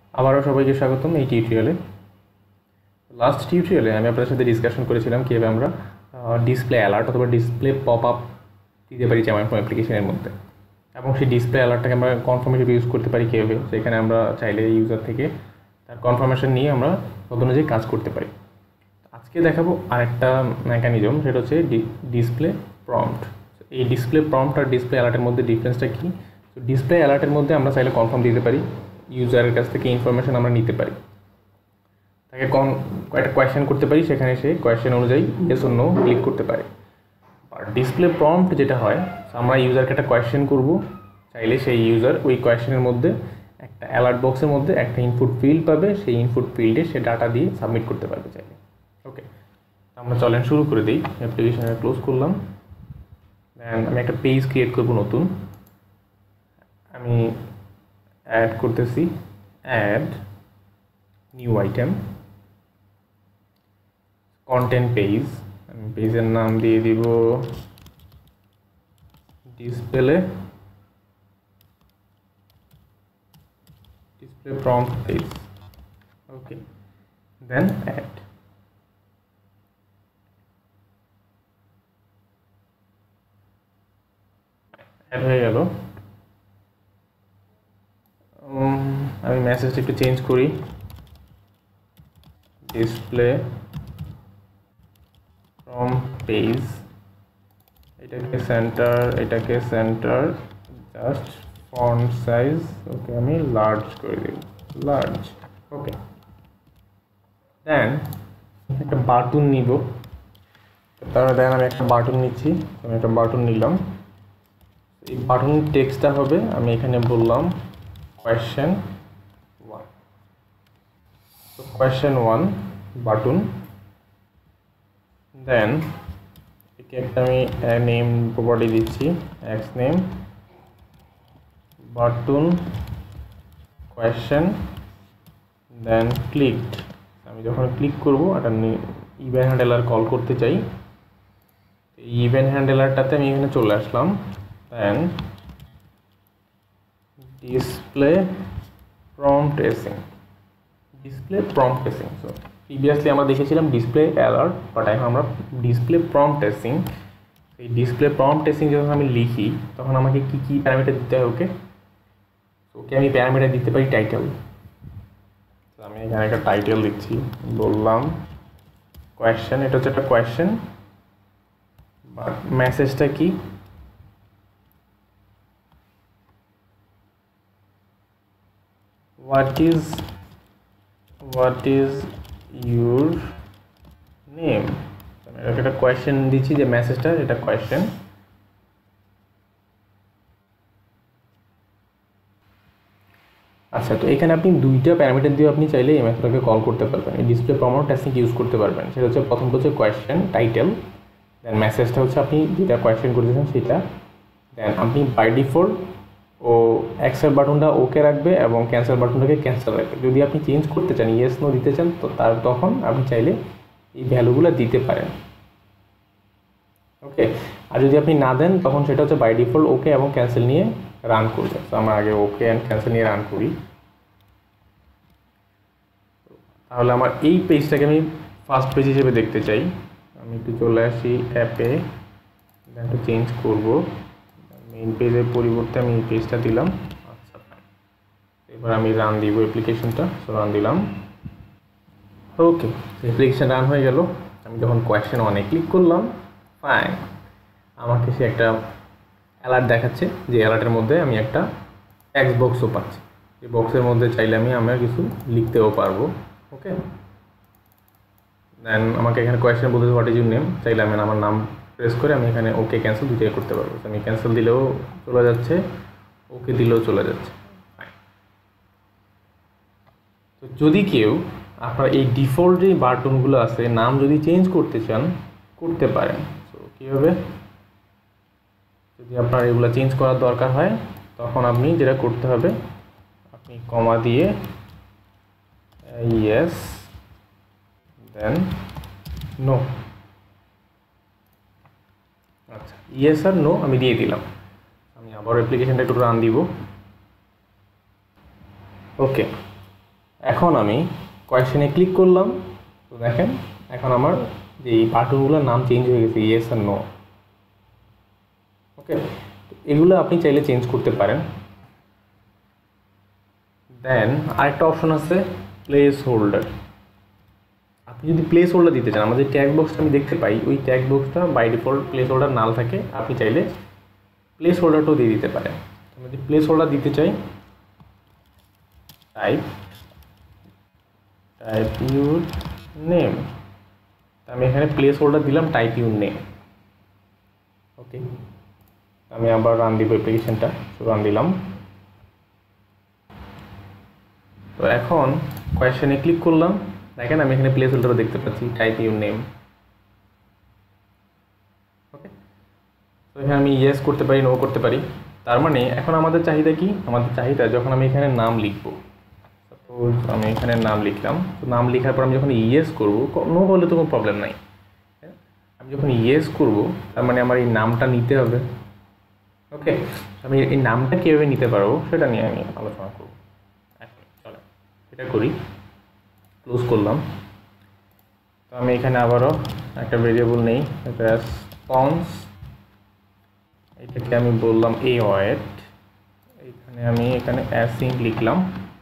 আবারও সবাইকে স্বাগতম এই টিউটোরিয়ালে। লাস্ট টিউটোরিয়ালে আমি আপনাদের সাথে ডিসকাশন করেছিলাম কীভাবে আমরা ডিসপ্লে অ্যালার্ট অথবা ডিসপ্লে পপ আপ দিতে পারি Xamarin Forms অ্যাপ্লিকেশনের মধ্যে, এবং সেই ডিসপ্লে অ্যালার্টটাকে আমরা কনফার্মেশন ইউজ করতে পারি কীভাবে। সেখানে আমরা চাইলে ইউজার থেকে তার কনফার্মেশন নিয়ে আমরা তদ অনুযায়ী কাজ করতে পারি। আজকে দেখাবো আরেকটা মেকানিজম, সেটা হচ্ছে ডিসপ্লে প্রম্পট। এই ডিসপ্লে প্রম্পট আর ডিসপ্লে অ্যালার্টের মধ্যে ডিফারেন্সটা কী? তো ডিসপ্লে অ্যালার্টের মধ্যে আমরা চাইলে কনফার্ম দিতে পারি, ইউজারের কাছ থেকে ইনফরমেশন আমরা নিতে পারি, তাকে কয়েকটা কোয়েশ্চেন করতে পারি, সেখানে সে কোয়েশ্চেন অনুযায়ী ইয়েস অর নো ক্লিক করতে পারে। আর ডিসপ্লে প্রম্পট যেটা হয়, আমরা ইউজারকে একটা কোয়েশ্চেন করব, চাইলে সেই ইউজার ওই কোয়েশ্চেনের মধ্যে একটা অ্যালার্ট বক্সের মধ্যে একটা ইনপুট ফিল্ড পাবে, সেই ইনপুট ফিল্ডে সে ডাটা দিয়ে সাবমিট করতে পারবে চাইলে। ওকে, আমরা চলেন শুরু করে দিই। অ্যাপ্লিকেশনটা ক্লোজ করলাম, দেন আমি একটা পেজ ক্রিয়েট করব নতুন। আমি অ্যাড করতেছি add new item content page. আমি পেজের নাম দিয়ে দিব display prompt page. Okay, then add. Add হয়ে গেল। আমি মেসেজটা একটু চেঞ্জ করি, ডিসপ্লে প্রম্পট পেজ, এটাকে centre just font size okay আমি লার্জ করে দেব, লার্জ। ওকে, দেন একটা বাটন নিব। তারপরে দেন আমি একটা বাটন নিচ্ছি, আমি একটা বাটন নিলাম। এই বাটন টেক্সটটা হবে, আমি এখানে বললাম question 1। তো question 1 বাটন। দেন একে একটা আমি নেম প্রপার্টি দিচ্ছি, x name button question, then clicked. আমি যখন ক্লিক করব একটা ইভেন্ট হ্যান্ডেলার কল করতে চাই, এই ইভেন্ট হ্যান্ডেলারটাতে আমি এখানে চলে আসলাম। Then display prompt async, so previously আমরা দেখেছিলাম ডিসপ্লে অ্যালার্ট, বাট এখন আমরা ডিসপ্লে প্রম্পটএসিং। এই ডিসপ্লে প্রম্পটএসিং যখন আমি লিখি তখন আমাকে কি কি প্যারামিটার দিতে হয়? ওকে আমি প্যারামিটার দিতে পারি টাইটেল। তো আমি এখানে একটা টাইটেল দিচ্ছি, বললাম কোয়েশ্চেন, এটা হচ্ছে একটা কোয়েশ্চেন, বাট মেসেজটা কি? what is your name? আমি একটা কোয়েশ্চেন দিচ্ছি, যে মেসেজটা এটা কোয়েশ্চেন। আচ্ছা, তো এখানে আপনি দুইটা প্যারামিটার দিয়ে আপনি চাইলে এই মেথডটাকে কল করতে পারবেন, এই ডিসপ্লে প্রম্পটএসিং ইউজ করতে পারবেন। সেটা হচ্ছে প্রথমটা হচ্ছে কোয়েশ্চেন টাইটেল, দেন মেসেজটা হচ্ছে আপনি যেটা কোয়েশ্চেন করতেছেন সেটা। দেন আপনি বাই ডিফল্ট ও অ্যাকসেপ্ট বাটনটা ওকে রাখবে এবং ক্যান্সেল বাটনটাকে ক্যান্সেল রাখবে। যদি আপনি চেঞ্জ করতে চান, ইয়েস নো দিতে চান, তো তখন আপনি চাইলে এই ভ্যালুগুলো দিতে পারেন। ওকে, আর যদি আপনি না দেন তখন সেটা হচ্ছে বাই ডিফল্ট ওকে এবং ক্যান্সেল নিয়ে রান করবে। তো আমরা আগে ওকে অ্যান্ড ক্যান্সেল নিয়ে রান করি। তাহলে আমার এই পেজটাকে আমি ফার্স্ট পেজ হিসেবে দেখতে চাই। আমি একটু চলে আসি অ্যাপে, দেন একটু চেঞ্জ করবো, মেইন পেজের পরিবর্তে আমি এই পেজটা দিলাম। আচ্ছা, এবার আমি রান দিব অ্যাপ্লিকেশনটা। সো রান দিলাম। ওকে, অ্যাপ্লিকেশন রান হয়ে গেল। আমি যখন কোয়েশ্চেন 1-এ ক্লিক করলাম, ফাইন, আমাকে সে একটা অ্যালার্ট দেখাচ্ছে, যে অ্যালার্টের মধ্যে আমি একটা টেক্সট বক্সও পাচ্ছি। এই বক্সের মধ্যে চাইলে আমি কিছু লিখতেও পারবো। ওকে, দেন আমাকে এখানে কোয়েশ্চেন বলতে হোয়াট ইজ ইউর নেম, চাইলে আমি আমার নাম প্রেস করে আমি এখানে ওকে ক্যান্সেল দুটোই করতে পারবো। আমি ক্যান্সেল দিলেও চলে যাচ্ছে, ওকে দিলেও চলে যাচ্ছে। তো যদি কেউ আপনার এই ডিফল্ট যে বাটনগুলো আছে, নাম যদি চেঞ্জ করতে চান, করতে পারেন। তো কীভাবে? যদি আপনার এগুলো চেঞ্জ করার দরকার হয়, তখন আপনি যেটা করতে হবে, আপনি কমা দিয়ে ইয়েস দেন নো। আচ্ছা, ইয়েস আর নো আমি দিয়ে দিলাম। আমি আবার অ্যাপ্লিকেশনটা একটু রান দিব। ওকে, এখন আমি কোয়েশ্চেনে ক্লিক করলাম, তো দেখেন এখন আমার যে বাটনগুলোর নাম চেঞ্জ হয়ে গেছে, ইয়েস আর নো। ওকে, এগুলো আপনি চাইলে চেঞ্জ করতে পারেন। দেন আরেকটা অপশন আছে প্লেস হোল্ডার। আপনি যদি প্লেস হোল্ডার দিতে চান, আমাদের ট্যাগ বক্সটা আমি দেখতে পাই, ওই ট্যাগ বক্সটা by default placeholder null থাকে, আপনি চাইলে প্লেস হোল্ডারটাও দিয়ে দিতে পারেন। আমি যদি প্লেস হোল্ডার দিতে চাই, টাইপ ইউর নেম, আমি এখানে প্লেস হোল্ডার দিলাম টাইপ ইউর নেম। ওকে, আমি আবার রান দিব অ্যাপ্লিকেশনটা, রান দিলাম। তো এখন কোয়েশ্চেনে ক্লিক করলাম, দেখেন আমি এখানে প্লেস হোল্ডারও দেখতে পাচ্ছি টাইপ ইউর নেম। ওকে, তো এখানে আমি ইয়েস করতে পারি, নো করতে পারি। তার মানে এখন আমাদের চাহিদা কি, আমাদের চাহিদা যখন আমি এখানে নাম লিখবো, সাপোজ আমি এখানে নাম লিখলাম, তো নাম লেখার পর আমি যখন ইয়েস করবো, নো হলে তো কোনো প্রবলেম নাই। আমি যখন ইয়েস করবো তার মানে আমার এই নামটা নিতে হবে। ওকে, আমি এই নামটা কীভাবে নিতে পারবো সেটা নিয়ে আমি আলোচনা করবো। চলো এটা করি, ক্লোজ করলাম। তো আমি এখানে আবারও একটা ভেরিয়েবল নেই, রেসপন্স, এটাকে আমি বললাম await, এখানে আমি এখানে async লিখলাম।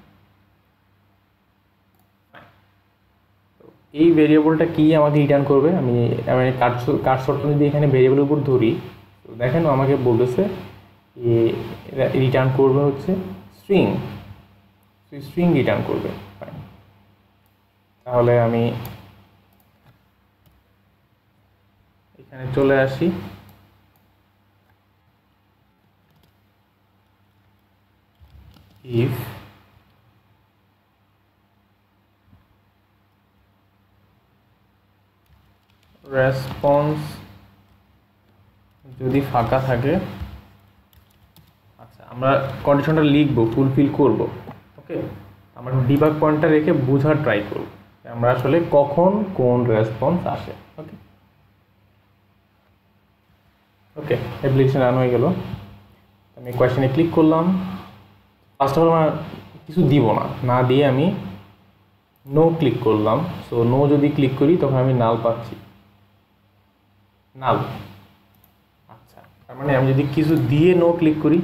এই ভেরিয়েবলটা কি আমাকে রিটার্ন করবে, আমি কার্সরটা যদি এখানে ভেরিয়েবলের উপর ধরি, তো দেখেন আমাকে বলতেছে রিটার্ন করবে হচ্ছে স্ট্রিং, স্ট্রিং রিটার্ন করবে। তাহলে আমি এখানে চলে আসি, ইফ রেসপন্স যদি ফাঁকা থাকে, আচ্ছা আমরা কন্ডিশনটা লিখবো, ফুলফিল করব। ওকে, আমরা ডিবাগ পয়েন্টটা রেখে বোঝার ট্রাই করব আমরা আসলে কখন কোন রেসপন্স আসে। ওকে, ওকে অ্যাপ্লিকেশন রান হয়ে গেল। আমি কোয়েশ্চেনে ক্লিক করলাম, ফার্স্ট অফ অল আমার কিছু দিব না দিয়ে আমি নো ক্লিক করলাম। সো নো যদি ক্লিক করি তখন আমি নাল পাচ্ছি, নাল। আচ্ছা, তার মানে আমি যদি কিছু দিয়ে নো ক্লিক করি,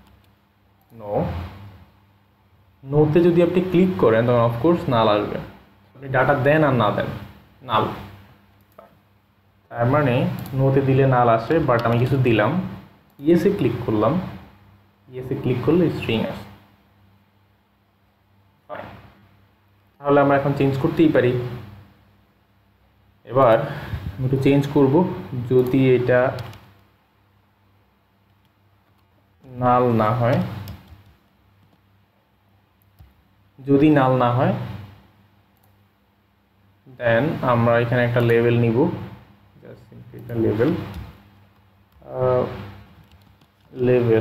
নোতে যদি আপনি ক্লিক করেন তখন অফকোর্স নাল আসবে। আপনি ডাটা দেন আর না দেন, নাল। তার মানে নোতে দিলে নাল আসে, বাট আমি কিছু দিলাম, ইয়েসে ক্লিক করলাম, ইয়েসে ক্লিক করলে স্ট্রিং আসে। তাহলে আমরা এখন চেঞ্জ করতেই পারি। এবার আমি একটু চেঞ্জ করব, যদি এটা নাল না হয়, যদি নাল না হয় দেন আমরা এখানে একটা লেভেল নিব, জাস্ট সিম্পলি একটা লেভেল,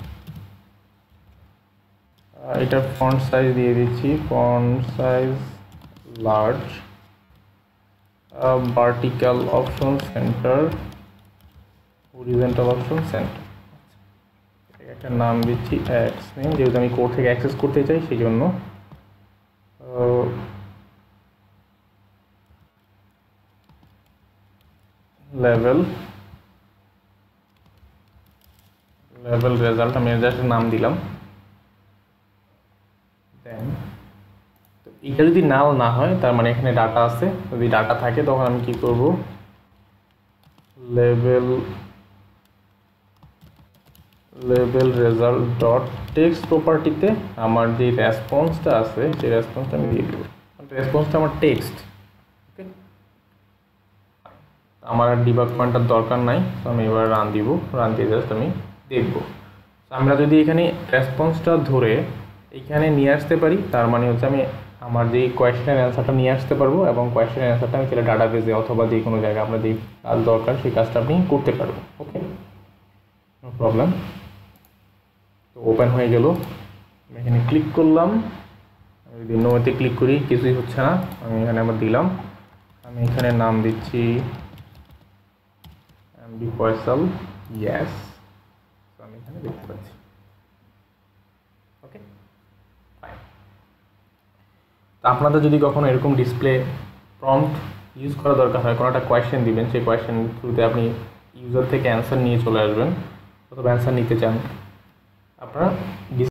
এটা ফন্ট সাইজ দিয়ে দিচ্ছি, font size large, vertical option centre, horizontal option centre. একটা নাম দিচ্ছি এক্স নেম, যেহেতু আমি কোড থেকে অ্যাক্সেস করতে চাই সেই জন্য। লেভেল রেজাল্ট আমি জাস্ট নাম দিলাম। দেন তো এটা যদি নাল না হয় তার মানে এখানে ডাটা আছে, যদি ডাটা থাকে তখন আমি কি করব, লেভেল রেজাল্ট ডট টেক্সট প্রপার্টিতে আমার যে রেসপন্সটা আছে সেই রেসপন্সটা আমি দিয়ে দেবো। রেসপন্সটা আমার টেক্সট। ওকে, আমার আর ডিবাগ পয়েন্টার দরকার নাই, তো আমি এবার রান দিব, রান দিয়ে জাস্ট আমি দেখব। আমরা যদি এখানে রেসপন্সটা ধরে এইখানে নিয়ে আসতে পারি, তার মানে হচ্ছে আমি আমার যেই কোয়েশ্চেনের অ্যান্সারটা নিয়ে আসতে পারবো, এবং কোয়েশ্চেনের অ্যান্সারটা আমি সেটা ডাটাবেসে অথবা যে কোনো জায়গায় আপনার যেই কাজ দরকার সেই কাজটা আপনি করতে পারবো। Okay, no problem. তো ওপেন হয়ে গেল, আমি এখানে ক্লিক করলাম, আমি যদি নোতে ক্লিক করি কিছুই হচ্ছে না, আমি এখানে আবার দিলাম, আমি এখানে নাম দিচ্ছি এমডি ফয়সাল, ইয়েস, আমি এখানে দেখতে পাচ্ছি। Okay, fine. তো আপনাদের যদি কখনো এরকম ডিসপ্লে প্রম্পট ইউজ করা দরকার হয়, কোনো একটা কোয়েশ্চেন দিবেন, সেই কোয়েশ্চেন থ্রুতে আপনি ইউজার থেকে অ্যান্সার নিয়ে চলে আসবেন অথবা অ্যান্সার নিতে চান, আপনারা